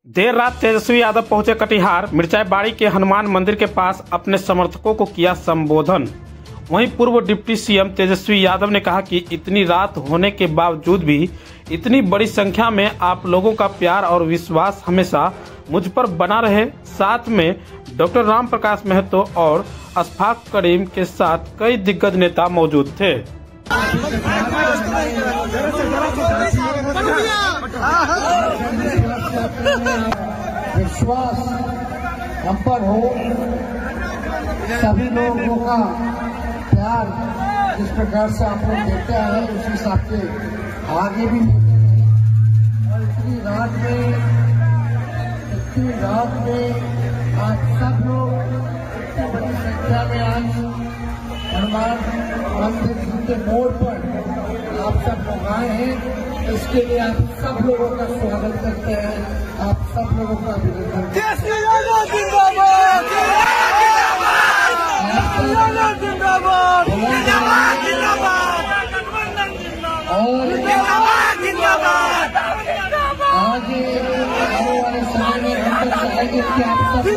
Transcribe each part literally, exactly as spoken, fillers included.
देर रात तेजस्वी यादव पहुंचे कटिहार। मिर्चाई बाड़ी के हनुमान मंदिर के पास अपने समर्थकों को किया संबोधन। वहीं पूर्व डिप्टी सीएम तेजस्वी यादव ने कहा कि इतनी रात होने के बावजूद भी इतनी बड़ी संख्या में आप लोगों का प्यार और विश्वास हमेशा मुझ पर बना रहे। साथ में डॉक्टर राम प्रकाश महतो और अशफाक करीम के साथ कई दिग्गज नेता मौजूद थे। विश्वास हम पर हो, सभी लोगों का प्यार जिस प्रकार से आप लोग देते हैं उस हिसाब से आगे भी देते हैं। और इतनी रात में इतनी रात में आज सब लोग इतनी बड़ी संख्या में आज हनुमान मंदिर के मोड़ पर आप सब लोग आए हैं। इसके लिए आप सब लोगों का स्वागत करते हैं, आप सब लोगों का अभिनंदन करते हैं। और आगे आने वाले समय में हम तक चाहेंगे कि आप सब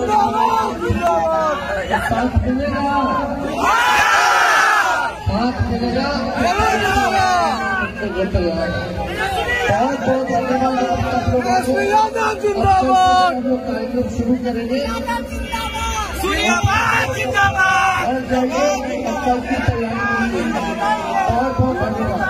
साथ मिलेगा साथ मिलेगा बहुत बहुत धन्यवाद। आप सब लोग कार्यक्रम शुरू करेंगे और जाइए कल की तैयारी बहुत बहुत धन्यवाद।